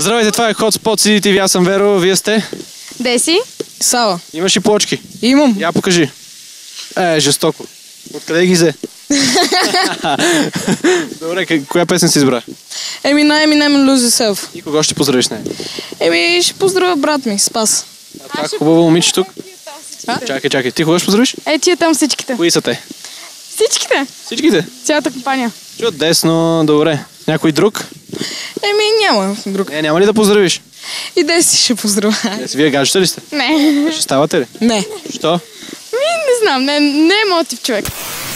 Здравейте, това е Hotspot CDTV, аз съм Веро, вие сте? Деси? Сава. Имаш ли плочки? Имам. Я покажи. Жестоко. Откъде ги взе? Добре, коя песен си избра? На Eminem Lose Yourself. И кого ще поздравиш с нея? Ще поздравя брат ми, Спас. Това хубаво момиче тук. Чакай. Ти кого ще поздравиш? Тия там всичките. Кои са те? Всичките? Всичките? Цялата компания. Чудесно, добре. Някой друг? Няма друг. Няма ли да поздравиш? И Деси ще поздравя. Вие гаджета ли сте? Не. Ще ставате ли? Не. Що? Не знам, не е моят тип човек.